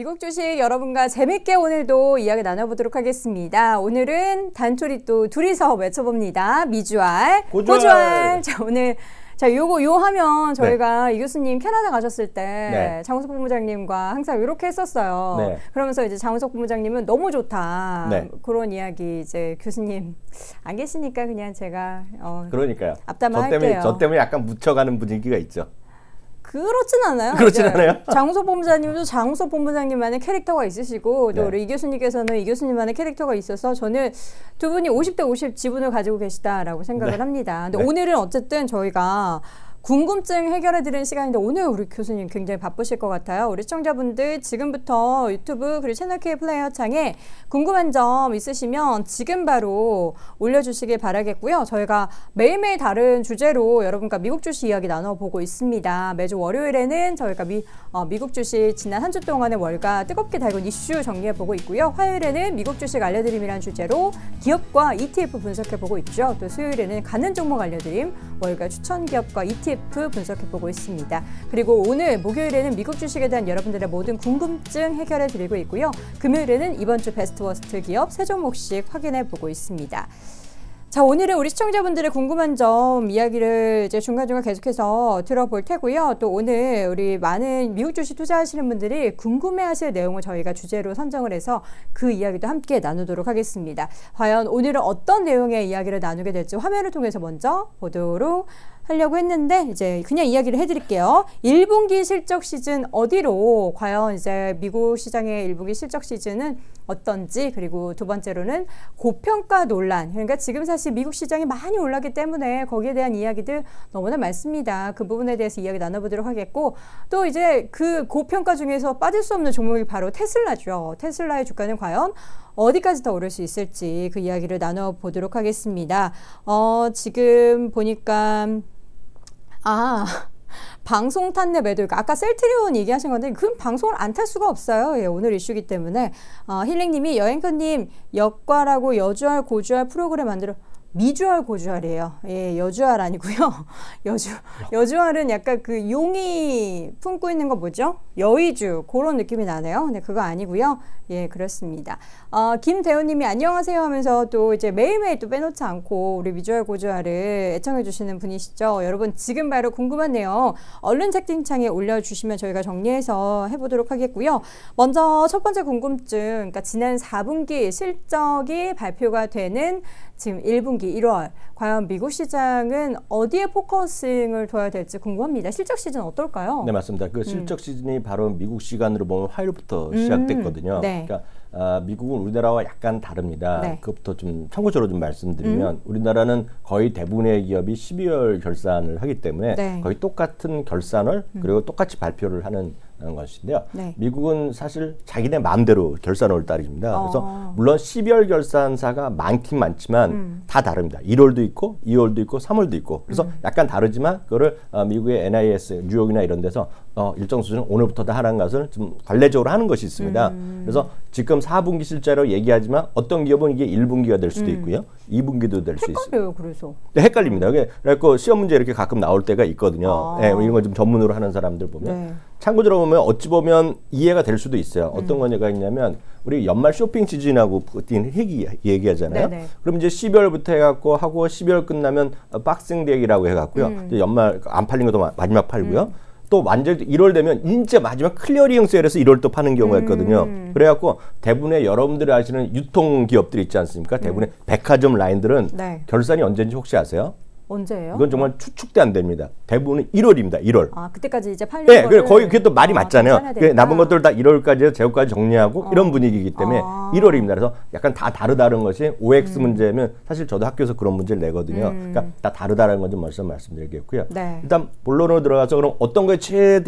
미국 주식 여러분과 재밌게 오늘도 이야기 나눠보도록 하겠습니다. 오늘은 단초리 또 둘이서 외쳐봅니다. 미주알, 고주알. 자, 오늘 요 하면 저희가 이 교수님 캐나다 가셨을 때 장우석 본부장님과 항상 이렇게 했었어요. 그러면서 이제 장우석 본부장님은 너무 좋다. 그런 이야기 이제 교수님 안 계시니까 그냥 제가 그러니까요. 앞담화 할게요. 저 때문에 약간 묻혀가는 분위기가 있죠. 그렇진 않아요. 그렇진 않아요. 장우석 본부장님도 장우석 본부장님만의 캐릭터가 있으시고 또 우리 이 교수님께서는 이 교수님만의 캐릭터가 있어서 저는 두 분이 50대 50 지분을 가지고 계시다라고 생각을 합니다. 근데 오늘은 어쨌든 저희가 궁금증 해결해드리는 시간인데 오늘 우리 교수님 굉장히 바쁘실 것 같아요. 우리 시청자분들 지금부터 유튜브 그리고 채널 K 플레이어 창에 궁금한 점 있으시면 지금 바로 올려주시길 바라겠고요. 저희가 매일매일 다른 주제로 여러분과 미국 주식 이야기 나눠보고 있습니다. 매주 월요일에는 저희가 미국 주식 지난 한 주 동안의 월가 뜨겁게 달군 이슈 정리해보고 있고요. 화요일에는 미국 주식 알려드림이라는 주제로 기업과 ETF 분석해보고 있죠. 또 수요일에는 가는 종목 알려드림, 월가 추천 기업과 ETF 분석해보고 있습니다. 그리고 오늘 목요일에는 미국 주식에 대한 여러분들의 모든 궁금증 해결해드리고 있고요. 금요일에는 이번 주 베스트 워스트 기업 3종목씩 확인해보고 있습니다. 자, 오늘은 우리 시청자분들의 궁금한 점 이야기를 이제 중간중간 계속해서 들어볼 테고요. 또 오늘 우리 많은 미국 주식 투자하시는 분들이 궁금해하실 내용을 저희가 주제로 선정을 해서 그 이야기도 함께 나누도록 하겠습니다. 과연 오늘은 어떤 내용의 이야기를 나누게 될지 화면을 통해서 먼저 보도록 하려고 했는데 이제 그냥 이야기를 해드릴게요. 1분기 실적 시즌 어디로 과연 이제 미국 시장의 1분기 실적 시즌은 어떤지, 그리고 두 번째로는 고평가 논란. 그러니까 지금 사실 미국 시장이 많이 올랐기 때문에 거기에 대한 이야기들 너무나 많습니다. 그 부분에 대해서 이야기 나눠보도록 하겠고, 또 이제 그 고평가 중에서 빠질 수 없는 종목이 바로 테슬라죠. 테슬라의 주가는 과연 어디까지 더 오를 수 있을지 그 이야기를 나눠보도록 하겠습니다. 지금 보니까 방송 탔네 매도. 아까 셀트리온 얘기하신 건데 그 방송을 안 탈 수가 없어요. 예, 오늘 이슈기 때문에. 힐링님이 여행커님 역과라고 여주알 고주알 프로그램 만들어. 미주알 고주알이에요. 예, 여주알 아니고요. 여주알은 약간 그 용이 품고 있는 거 뭐죠? 여의주 그런 느낌이 나네요. 근데 그거 아니고요. 예, 그렇습니다. 김대호님이 안녕하세요 하면서 또 이제 매일매일 또 빼놓지 않고 우리 미주알 고주알을 애청해 주시는 분이시죠. 여러분 지금 바로 궁금한 내용 얼른 채팅창에 올려주시면 저희가 정리해서 해보도록 하겠고요. 먼저 첫 번째 궁금증, 그러니까 지난 4분기 실적이 발표가 되는 지금 1분기 1월 과연 미국 시장은 어디에 포커싱을 둬야 될지 궁금합니다. 실적 시즌 어떨까요? 네, 맞습니다. 그 실적 시즌이 바로 미국 시간으로 보면 화요일부터 시작됐거든요. 그러니까 미국은 우리나라와 약간 다릅니다. 그것부터 좀 참고적으로 좀 말씀드리면 우리나라는 거의 대부분의 기업이 12월 결산을 하기 때문에 거의 똑같은 결산을 그리고 똑같이 발표를 하는 것인데요. 미국은 사실 자기네 마음대로 결산월 달입니다. 그래서 물론 12월 결산사가 많긴 많지만 다 다릅니다. 1월도 있고 2월도 있고 3월도 있고 그래서 약간 다르지만 그거를 미국의 NIS, 뉴욕이나 이런 데서 일정 수준 오늘부터 하라는 것을 좀 관례적으로 하는 것이 있습니다. 그래서 지금 4분기 실제로 얘기하지만 어떤 기업은 이게 1분기가 될 수도 있고요. 2분기도 될 수 있어요. 헷갈려요, 그래서. 네, 헷갈립니다. 그래서 시험 문제 이렇게 가끔 나올 때가 있거든요. 네, 이런 거 좀 전문으로 하는 사람들 보면. 참고적으로 보면 어찌 보면 이해가 될 수도 있어요. 어떤 거가 있냐면 우리 연말 쇼핑 시즌하고 얘기하잖아요. 그럼 이제 12월부터 해갖고 하고 12월 끝나면 박싱데이라고 해갖고요. 이제 연말 안 팔린 것도 마지막 팔고요. 또 완전히 1월 되면 이제 마지막 클리어링 세일에서 1월 또 파는 경우가 있거든요. 그래갖고 대부분의 여러분들이 아시는 유통 기업들이 있지 않습니까? 대부분의 백화점 라인들은 결산이 언제인지 혹시 아세요? 언제예요? 이건 정말 추측도 안 됩니다. 대부분은 1월입니다. 1월. 그때까지 이제 팔리는 네, 그래 거의 그게 또 말이 맞잖아요. 남은 것들 다 1월까지 재고까지 정리하고 이런 분위기이기 때문에 1월입니다. 그래서 약간 다 다르다는 것이 OX 문제면 사실 저도 학교에서 그런 문제를 내거든요. 그러니까 다 다르다는 건 좀 먼저 말씀드리겠고요. 일단 본론으로 들어가서 그럼 어떤 거에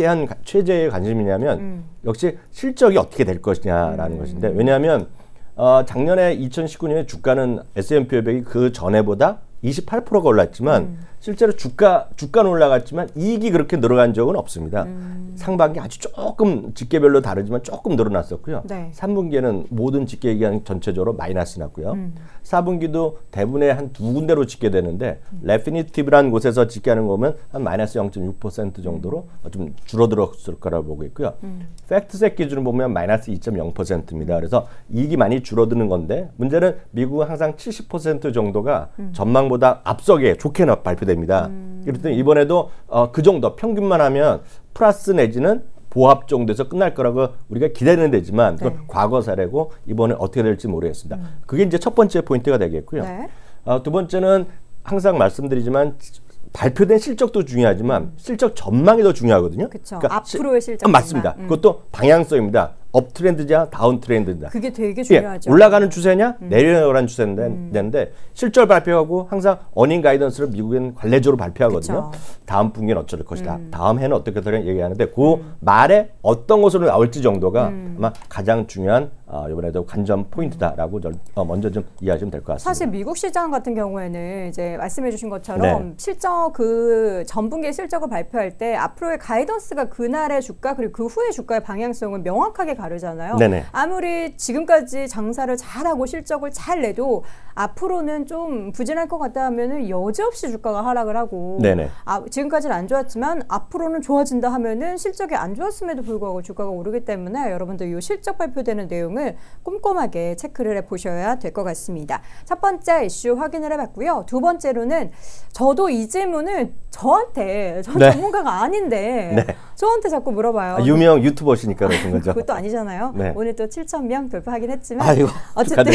최대의 관심이냐면 역시 실적이 어떻게 될 것이냐라는 것인데, 왜냐하면 작년에 2019년에 주가는 S&P 500이 그 전에보다 28%가 올랐지만 실제로 주가는 올라갔지만 이익이 그렇게 늘어간 적은 없습니다. 상반기 아주 조금 직계별로 다르지만 조금 늘어났었고요. 네. 3분기에는 모든 직계 기간 전체적으로 마이너스 났고요. 4분기도 대부분의 한 두 군데로 집계 되는데 레피니티브라는 곳에서 집계하는 거 보면 한 마이너스 0.6% 정도로 좀 줄어들었을 거라고 보고 있고요. 팩트셋 기준으로 보면 마이너스 2.0%입니다. 그래서 이익이 많이 줄어드는 건데 문제는 미국은 항상 70% 정도가 전망보다 앞서게 좋게 발표됩니다. 그렇더니 이번에도 그 정도 평균만 하면 플러스 내지는 보합 정도에서 끝날 거라고 우리가 기대는 되지만 그건 과거 사례고 이번에 어떻게 될지 모르겠습니다. 그게 이제 첫 번째 포인트가 되겠고요. 네. 두 번째는 항상 말씀드리지만 발표된 실적도 중요하지만 실적 전망이 더 중요하거든요. 그렇죠. 그러니까 앞으로의 실적 맞습니다. 그것도 방향성입니다. 업 트렌드냐 다운 트렌드냐. 그게 되게 중요하죠. 올라가는 추세냐 내려가는 추세인데 실적 발표하고 항상 어닝 가이던스를 미국은 관례적으로 발표하거든요. 그쵸. 다음 분기는 어쩔 것이다. 다음 해는 어떻게 되냐 얘기하는데 그 말에 어떤 것으로 나올지 정도가 아마 가장 중요한 이번에도 관전 포인트다라고 먼저 좀 이해하시면 될 것 같습니다. 사실 미국 시장 같은 경우에는 이제 말씀해주신 것처럼 실적 그 전분기 실적을 발표할 때 앞으로의 가이던스가 그날의 주가 그리고 그 후의 주가의 방향성을 명확하게 가르잖아요. 네네. 아무리 지금까지 장사를 잘하고 실적을 잘 내도 앞으로는 좀 부진할 것 같다 하면은 여지없이 주가가 하락을 하고 지금까지는 안 좋았지만 앞으로는 좋아진다 하면은 실적이 안 좋았음에도 불구하고 주가가 오르기 때문에 여러분들 이 실적 발표되는 내용을 꼼꼼하게 체크를 해보셔야 될 것 같습니다. 첫 번째 이슈 확인을 해봤고요. 두 번째로는 저도 이 질문을 저한테 전문가가 아닌데 저한테 자꾸 물어봐요. 유명 유튜버시니까 그러신 거죠. 그것도 아니잖아요. 오늘 또 7,000명 돌파하긴 했지만 아이고, 어쨌든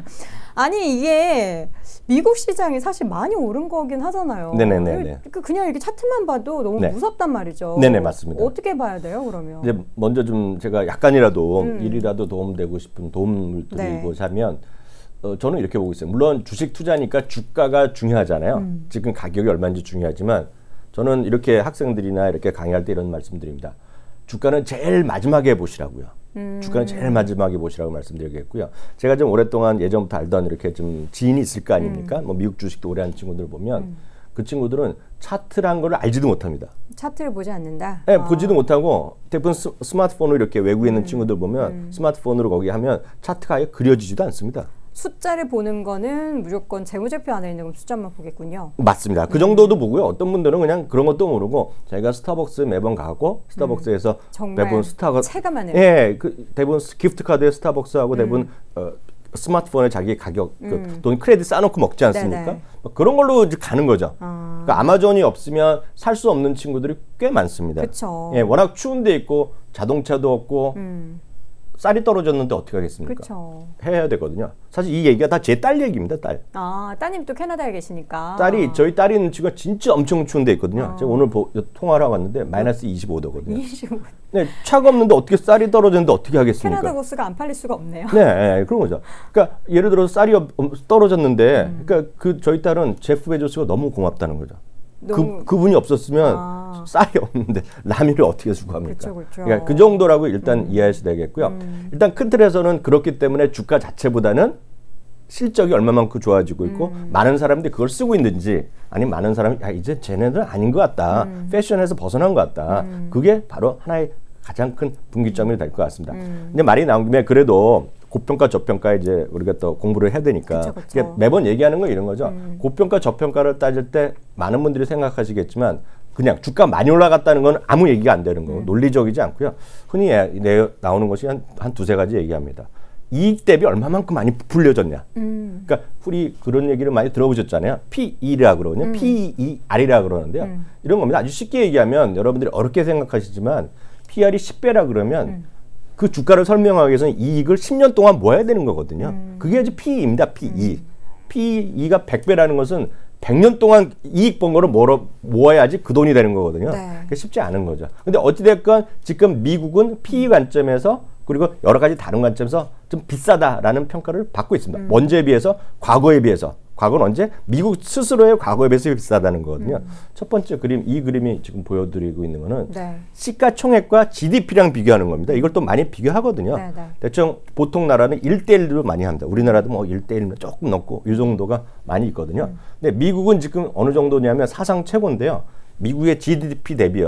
아니 이게 미국 시장이 사실 많이 오른 거긴 하잖아요. 네네네. 그냥 이렇게 차트만 봐도 너무 무섭단 말이죠. 네네 맞습니다. 어떻게 봐야 돼요 그러면? 이제 먼저 좀 제가 약간이라도 일이라도 도움되고 싶은 도움을 드리고자 하면 저는 이렇게 보고 있어요. 물론 주식 투자니까 주가가 중요하잖아요. 지금 가격이 얼마인지 중요하지만 저는 이렇게 학생들이나 이렇게 강의할 때 이런 말씀드립니다. 주가는 제일 마지막에 보시라고요. 주가는 제일 마지막에 보시라고 말씀드리겠고요. 제가 좀 오랫동안 예전부터 알던 이렇게 좀 지인이 있을 거 아닙니까? 뭐 미국 주식도 오래 한 친구들 보면 그 친구들은 차트란 걸 알지도 못합니다. 차트를 보지 않는다? 네, 보지도 못하고 대부분 스마트폰으로 이렇게 외국에 있는 친구들 보면 스마트폰으로 거기 하면 차트가 아예 그려지지도 않습니다. 숫자를 보는 거는 무조건 재무제표 안에 있는 건 숫자만 보겠군요. 맞습니다. 그 정도도 보고요. 어떤 분들은 그냥 그런 것도 모르고 자기가 스타벅스 매번 가고 스타벅스에서 대부분 체감하는 대부분 기프트 카드에 스타벅스하고 대부분 스마트폰에 자기 가격 돈 크레딧 쌓아놓고 먹지 않습니까? 그런 걸로 이제 가는 거죠. 그러니까 아마존이 없으면 살 수 없는 친구들이 꽤 많습니다. 그쵸. 워낙 추운 데 있고 자동차도 없고 쌀이 떨어졌는데 어떻게 하겠습니까? 그쵸. 해야 되거든요. 사실 이 얘기가 다 제 딸 얘기입니다. 딸. 따님 또 캐나다에 계시니까. 저희 딸이 있는 친구가 진짜 엄청 추운 데 있거든요. 제가 오늘 통화를 하고 왔는데 마이너스 25도거든요. 25도. 네, 차가 없는데 어떻게 쌀이 떨어졌는데 어떻게 하겠습니까? 캐나다 고스가 안 팔릴 수가 없네요. 네, 그런 거죠. 그러니까 예를 들어서 쌀이 떨어졌는데 그러니까 저희 딸은 제프 베조스가 너무 고맙다는 거죠. 그분이 없었으면 쌀이 없는데 라면을 어떻게 수거합니까? 그렇죠. 그러니까 그 정도라고 일단 이해하셔야 되겠고요. 일단 큰 틀에서는 그렇기 때문에 주가 자체보다는 실적이 얼마만큼 좋아지고 있고 많은 사람들이 그걸 쓰고 있는지 아니면 많은 사람이 이제 쟤네들은 아닌 것 같다. 패션에서 벗어난 것 같다. 그게 바로 하나의 가장 큰 분기점이 될 것 같습니다. 근데 말이 나온 김에 그래도 고평가 저평가 이제 우리가 또 공부를 해야 되니까 그쵸. 매번 얘기하는 건 이런 거죠. 고평가 저평가를 따질 때 많은 분들이 생각하시겠지만 그냥 주가 많이 올라갔다는 건 아무 얘기가 안 되는 거고 논리적이지 않고요. 흔히 나오는 것이 한 두세 가지 얘기합니다. 이익 대비 얼마만큼 많이 불려졌냐. 그러니까 우리 그런 얘기를 많이 들어보셨잖아요. PE라 그러거든요. PER이라 그러는데요. 이런 겁니다. 아주 쉽게 얘기하면 여러분들이 어렵게 생각하시지만 PR이 10배라 그러면 그 주가를 설명하기 위해서는 이익을 10년 동안 모아야 되는 거거든요. 그게 이제 PE입니다. PE. PE가 100배라는 것은 100년 동안 이익 본 거를 모아야지 그 돈이 되는 거거든요. 그게 쉽지 않은 거죠. 근데 어찌됐건 지금 미국은 PE 관점에서 그리고 여러 가지 다른 관점에서 좀 비싸다라는 평가를 받고 있습니다. 언제에 비해서? 과거에 비해서. 과거는 언제? 미국 스스로의 과거에 비해서 비싸다는 거거든요. 첫 번째 그림, 이 그림이 지금 보여드리고 있는 거는 네. 시가총액과 GDP랑 비교하는 겁니다. 이걸 또 많이 비교하거든요. 네, 네. 대충 보통 나라는 1대1로 많이 합니다. 우리나라도 뭐 1대1로 조금 넘고 이 정도가 많이 있거든요. 근데 미국은 지금 어느 정도냐면 사상 최고인데요. 미국의 GDP 대비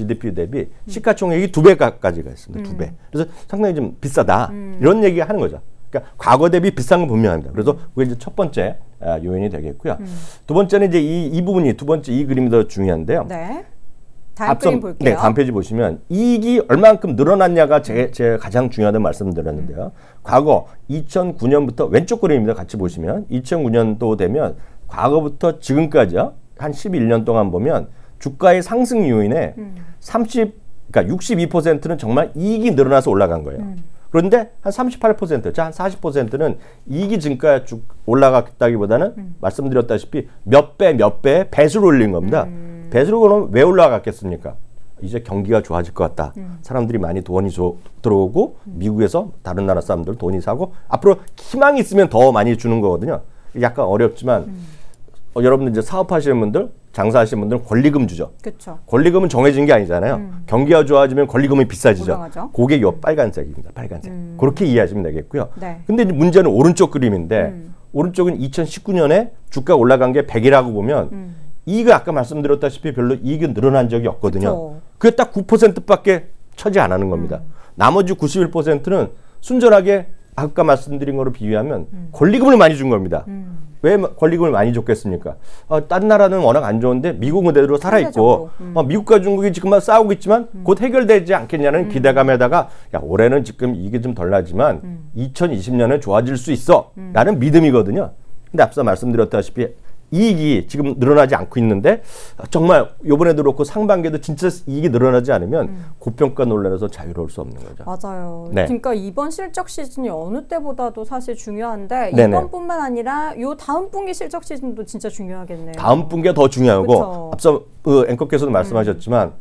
시가총액이 2배까지가 있습니다. 2배. 그래서 상당히 좀 비싸다. 이런 얘기 하는 거죠. 그러니까 과거 대비 비싼 건 분명합니다. 그래서 그게 이제 첫 번째 요인이 되겠고요. 두 번째는 이제 이 부분이 두 번째 이 그림이 더 중요한데요. 네. 다음 그림 볼게요. 네, 다음 페이지 보시면 이익이 얼마만큼 늘어났냐가 제 가장 중요하다는 말씀드렸는데요. 과거 2009년부터 왼쪽 그림입니다. 같이 보시면 2009년도 되면 과거부터 지금까지요. 한 11년 동안 보면 주가의 상승 요인에 그러니까 62%는 정말 이익이 늘어나서 올라간 거예요. 그런데 한 38%, 한 40%는 이익이 증가 쭉 올라갔다기보다는 말씀드렸다시피 몇 배 배수를 올린 겁니다. 배수로 그러면 왜 올라갔겠습니까? 이제 경기가 좋아질 것 같다. 사람들이 많이 돈이 들어오고 미국에서 다른 나라 사람들 돈이 사고 앞으로 희망이 있으면 더 많이 주는 거거든요. 약간 어렵지만 여러분들 이제 사업하시는 분들, 장사하시는 분들은 권리금 주죠. 그쵸. 권리금은 정해진 게 아니잖아요. 경기가 좋아지면 권리금이 비싸지죠. 올라가죠. 그게 요 빨간색입니다. 빨간색. 그렇게 이해하시면 되겠고요. 네. 근데 문제는 오른쪽 그림인데 오른쪽은 2019년에 주가가 올라간 게 100이라고 보면 이익은 아까 말씀드렸다시피 별로 이익은 늘어난 적이 없거든요. 그게 딱 9%밖에 처지 안 하는 겁니다. 나머지 91%는 순전하게 아까 말씀드린 거로 비유하면 권리금을 많이 준 겁니다. 왜 권리금을 많이 줬겠습니까? 다른 나라는 워낙 안 좋은데 미국은 그대로 살아있고 미국과 중국이 지금 싸우고 있지만 곧 해결되지 않겠냐는 기대감에다가 야 올해는 지금 이게 좀 덜 나지만 2020년에 좋아질 수 있어 라는 믿음이거든요. 근데 앞서 말씀드렸다시피 이익이 지금 늘어나지 않고 있는데 정말 이번에도 그렇고 상반기에도 진짜 이익이 늘어나지 않으면 고평가 논란에서 자유로울 수 없는 거죠. 맞아요. 네. 그러니까 이번 실적 시즌이 어느 때보다도 사실 중요한데 네네. 이번뿐만 아니라 요 다음 분기 실적 시즌도 진짜 중요하겠네요. 다음 분기가 더 중요하고 그쵸. 앞서 앵커께서도 말씀하셨지만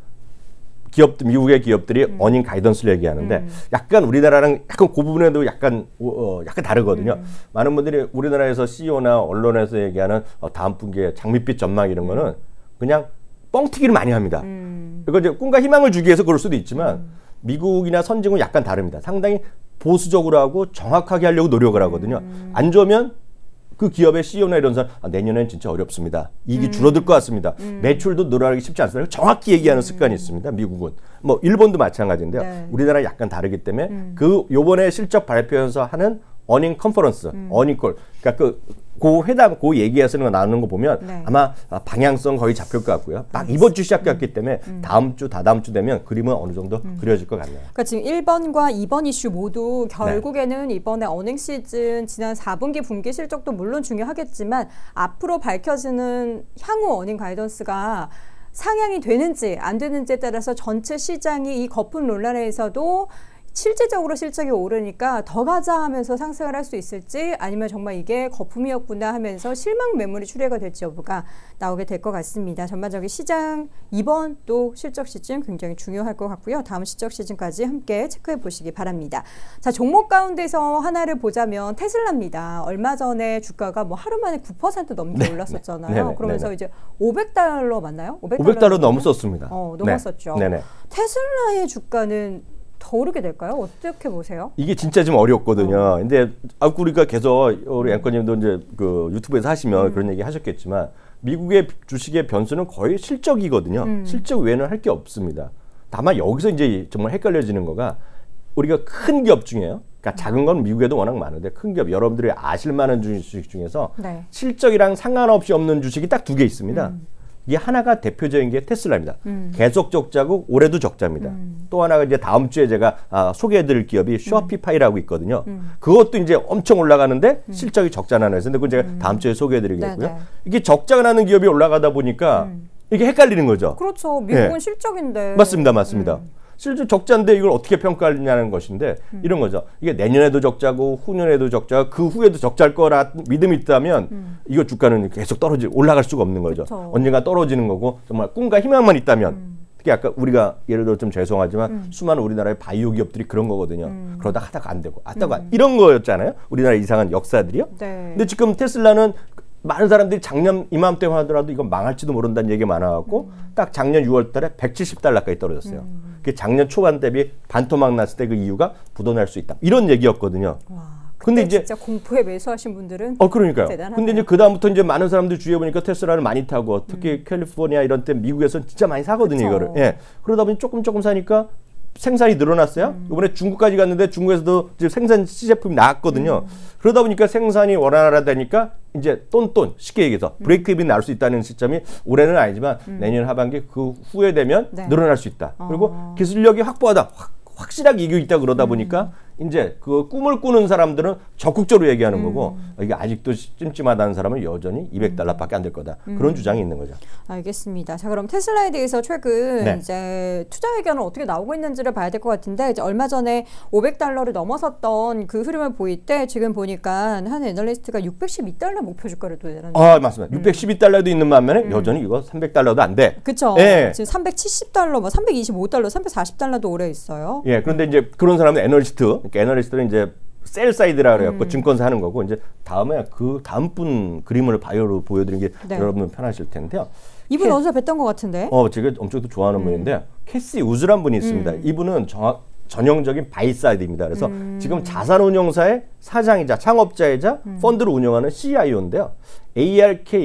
미국의 기업들이 어닝 가이던스를 얘기하는데 약간 우리나라랑 약간 그 부분에도 약간 다르거든요. 많은 분들이 우리나라에서 CEO나 언론에서 얘기하는 다음 분기에 장밋빛 전망 이런 거는 그냥 뻥튀기를 많이 합니다. 그리고 이제 꿈과 희망을 주기 위해서 그럴 수도 있지만 미국이나 선진국은 약간 다릅니다. 상당히 보수적으로 하고 정확하게 하려고 노력을 하거든요. 안 좋으면 그 기업의 CEO나 이런 사람 내년엔 진짜 어렵습니다. 이익이 줄어들 것 같습니다. 매출도 늘어나기 쉽지 않습니다. 정확히 얘기하는 습관이 있습니다. 미국은. 뭐 일본도 마찬가지인데요. 네. 우리나라 약간 다르기 때문에 요번에 실적 발표에서 하는 어닝 컨퍼런스, 어닝콜. 그러니까 그 회담, 그 얘기에서 나누는 거 보면 네. 아마 방향성 거의 잡힐 것 같고요. 막 이번 주 시작했기 때문에 다음 주, 다다음 주 되면 그림은 어느 정도 그려질 것 같네요. 그러니까 지금 1번과 2번 이슈 모두 결국에는 네. 이번에 어닝 시즌 지난 4분기, 분기 실적도 물론 중요하겠지만 앞으로 밝혀지는 향후 어닝 가이던스가 상향이 되는지 안 되는지에 따라서 전체 시장이 이 거품 논란에서도 실질적으로 실적이 오르니까 더 가자 하면서 상승을 할 수 있을지 아니면 정말 이게 거품이었구나 하면서 실망 매물이 출회가 될지 여부가 나오게 될 것 같습니다. 전반적인 시장 이번 또 실적 시즌 굉장히 중요할 것 같고요. 다음 실적 시즌까지 함께 체크해 보시기 바랍니다. 자, 종목 가운데서 하나를 보자면 테슬라입니다. 얼마 전에 주가가 뭐 하루 만에 9% 넘게 네, 올랐었잖아요. 네네, 그러면서 네네. 이제 $500 맞나요? 500달러 넘었었습니다. 넘었었죠. 네네. 테슬라의 주가는 더 오르게 될까요? 어떻게 보세요? 이게 진짜 좀 어렵거든요. 근데 우리가 계속 우리 앵커님도 이제 그 유튜브에서 하시면 그런 얘기 하셨겠지만 미국의 주식의 변수는 거의 실적이거든요. 실적 외에는 할 게 없습니다. 다만 여기서 이제 정말 헷갈려지는 거가 우리가 큰 기업 중에요. 그러니까 작은 건 미국에도 워낙 많은데 큰 기업 여러분들이 아실 만한 주식 중에서 네. 실적이랑 상관없이 없는 주식이 딱 2개 있습니다. 이게 하나가 대표적인 게 테슬라입니다. 계속 적자고 올해도 적자입니다. 또 하나가 이제 다음 주에 제가 소개해드릴 기업이 쇼피파이라고 있거든요. 그것도 이제 엄청 올라가는데 실적이 적자 나는 회사인데 그건 제가 다음 주에 소개해드리겠고요. 네네. 이게 적자가 나는 기업이 올라가다 보니까 이게 헷갈리는 거죠. 그렇죠. 미국은 네. 실적인데. 맞습니다. 실제 적자인데 이걸 어떻게 평가하느냐는 것인데 이런 거죠. 이게 내년에도 적자고 후년에도 적자고 그 후에도 적자일 거라 믿음이 있다면 이거 주가는 계속 올라갈 수가 없는 거죠. 그쵸. 언젠가 떨어지는 거고 정말 꿈과 희망만 있다면 특히 아까 우리가 예를 들어 좀 죄송하지만 수많은 우리나라의 바이오 기업들이 그런 거거든요. 그러다 하다가 안 되고 하다가 이런 거였잖아요. 우리나라 이상한 역사들이요. 네. 근데 지금 테슬라는 많은 사람들이 작년 이맘때만 하더라도 이건 망할지도 모른다는 얘기가 많아갖고 딱 작년 6월달에 170달러까지 떨어졌어요. 그게 작년 초반 대비 반토막 났을 때 그 이유가 부도날 수 있다. 이런 얘기였거든요. 와. 근데 이제 진짜 공포에 매수하신 분들은 그러니까요. 대단하네요. 근데 이제 그 다음부터 이제 많은 사람들이 주위에 보니까 테슬라를 많이 타고 특히 캘리포니아 이런 때 미국에서는 진짜 많이 사거든요. 그쵸. 이거를. 예. 그러다 보니 조금 사니까 생산이 늘어났어요. 이번에 중국까지 갔는데 중국에서도 이제 생산 시제품이 나왔거든요. 그러다 보니까 생산이 원활하다니까 이제 똔똔 쉽게 얘기해서 브레이크 이븐이 나올 수 있다는 시점이 올해는 아니지만 내년 하반기 그 후에 되면 네. 늘어날 수 있다. 그리고 기술력이 확보하다. 확실하게 이기고 있다 그러다 보니까 이제 그 꿈을 꾸는 사람들은 적극적으로 얘기하는 거고 이게 아직도 찜찜하다는 사람은 여전히 200달러밖에 안 될 거다. 그런 주장이 있는 거죠. 알겠습니다. 자, 그럼 테슬라에 대해서 최근 네. 이제 투자 의견은 어떻게 나오고 있는지를 봐야 될 것 같은데 이제 얼마 전에 500달러를 넘어섰던 그 흐름을 보일 때 지금 보니까 한 애널리스트가 612달러 목표 주가를 또 내놨네요. 맞습니다. 612달러도 있는 반면에 여전히 이거 300달러도 안 돼. 그렇죠. 네. 지금 370달러, 325달러, 340달러도 오래 있어요. 예, 그런데 이제 그런 사람은 애널리스트는 이제 셀 사이드라 그래갖고 증권사 하는 거고 이제 다음에 그 다음 분 그림을 바이오로 보여드리는 게 네. 여러분 편하실 텐데요. 이분 어디서 뵀던 것 같은데? 제가 엄청 또 좋아하는 분인데 캐시 우즈란 분이 있습니다. 이분은 전형적인 바이사이드입니다. 그래서 지금 자산운용사의 사장이자 창업자이자 펀드를 운영하는 CIO인데요. ARK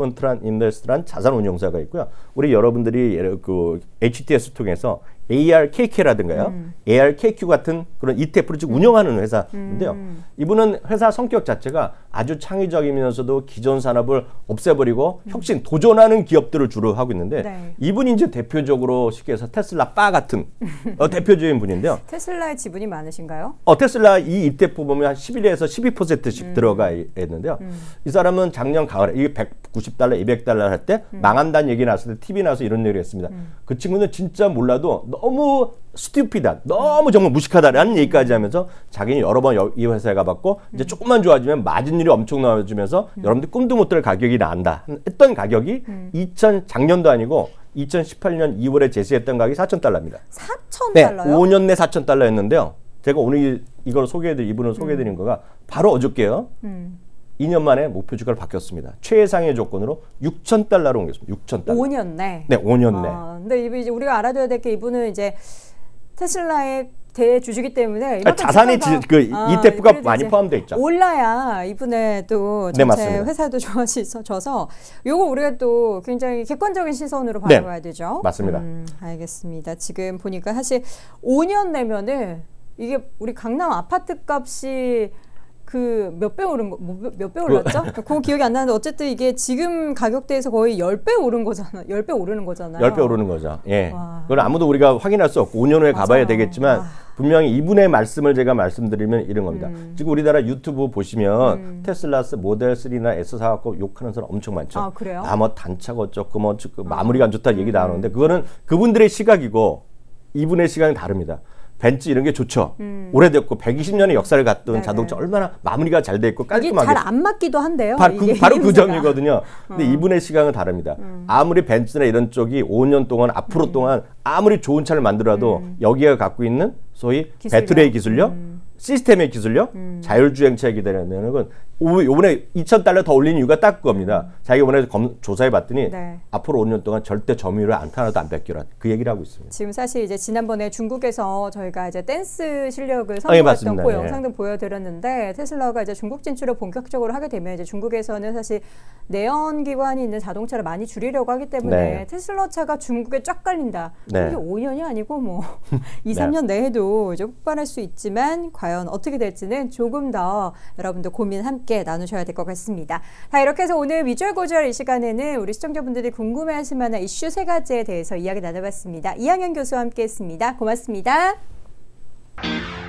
인베스트란 자산운용사가 있고요. 우리 여러분들이 그 HTS 통해서 ARKK라든가요. ARKQ 같은 그런 ETF를 지금 운영하는 회사인데요. 이분은 회사 성격 자체가 아주 창의적이면서도 기존 산업을 없애버리고 혁신, 도전하는 기업들을 주로 하고 있는데 네. 이분이 이제 대표적으로 쉽게 해서 테슬라 바 같은 대표적인 분인데요. 테슬라의 지분이 많으신가요? 테슬라 이 ETF 보면 한 11에서 12%씩 들어가 있는데요. 이 사람은 작년 가을에 이게 190달러, 200달러 할 때 망한다는 얘기 나왔을 때 TV 나와서 이런 얘기를 했습니다. 그 친구는 진짜 몰라도 너무 스튜피다, 너무 정말 무식하다라는 얘기까지 하면서 자기는 여러 번 이 회사에 가봤고 이제 조금만 좋아지면 마진율이 엄청 나와주면서 여러분들 꿈도 못 들 가격이 나온다 했던 가격이 작년도 아니고 2018년 2월에 제시했던 가격이 4,000달러입니다. 4,000달러요? 네, 5년 내 4,000달러였는데요. 제가 오늘 이걸 이분을 소개해드린 거가 바로 어저께요. 2년 만에 목표 주가를 바뀌었습니다. 최상의 조건으로 6,000달러로 옮겼습니다. 6,000달러. 5년 내? 네, 5년 내. 근데 이제 우리가 알아둬야 될 게 이분은 이제 테슬라의 대주주기 때문에 자산이 ETF가 많이 포함되어 있죠. 올라야 이분의 또 전체 네, 회사도 좋아져서 요거 우리가 또 굉장히 객관적인 시선으로 바라봐야 네, 되죠. 맞습니다. 알겠습니다. 지금 보니까 사실 5년 내면은 이게 우리 강남 아파트 값이 그 몇 배 오른 거, 몇 배 올랐죠? 그거 기억이 안 나는데 어쨌든 이게 지금 가격대에서 거의 10배 오른 거잖아. 10배 오르는 거잖아요. 10배 오르는 거죠. 예. 그걸 아무도 우리가 확인할 수 없고 5년 후에 맞아요. 가봐야 되겠지만 분명히 이분의 말씀을 제가 말씀드리면 이런 겁니다. 지금 우리나라 유튜브 보시면 테슬라 모델 3나 S 사갖고 욕하는 사람 엄청 많죠. 그래요? 뭐 단차가 어쩌고 뭐 마무리가 안 좋다 얘기 나오는데 그거는 그분들의 시각이고 이분의 시각은 다릅니다. 벤츠 이런 게 좋죠. 오래됐고 120년의 역사를 갖던 네네. 자동차 얼마나 마무리가 잘 돼 있고 깔끔하게. 이게 잘 안 맞기도 한데요. 바로 그 점이거든요. 근데 이분의 시각은 다릅니다. 아무리 벤츠나 이런 쪽이 5년 동안 앞으로 동안 아무리 좋은 차를 만들어도 여기가 갖고 있는 소위 배터리의 기술력, 시스템의 기술력, 자율주행차에 기다리는 건 이번에 2,000달러 더 올린 이유가 딱 그겁니다. 자기가 이번에 조사해 봤더니 네. 앞으로 5년 동안 절대 점유율을 하나도 안 뺏겨라. 그 얘기를 하고 있습니다. 지금 사실 이제 지난번에 중국에서 저희가 이제 댄스 실력을 선보였던 그 영상도 보여드렸는데 테슬라가 이제 중국 진출을 본격적으로 하게 되면 이제 중국에서는 사실 내연기관이 있는 자동차를 많이 줄이려고 하기 때문에 네. 테슬라 차가 중국에 쫙 깔린다. 네. 이게 5년이 아니고 뭐 2, 3년 네. 내에도 이제 폭발할 수 있지만 과연 어떻게 될지는 조금 더 여러분들 고민 함께 나누셔야 될 것 같습니다. 자, 이렇게 해서 오늘 위주얼 고주얼 이 시간에는 우리 시청자분들이 궁금해하실 만한 이슈 3가지에 대해서 이야기 나눠봤습니다. 이항현 교수와 함께했습니다. 고맙습니다.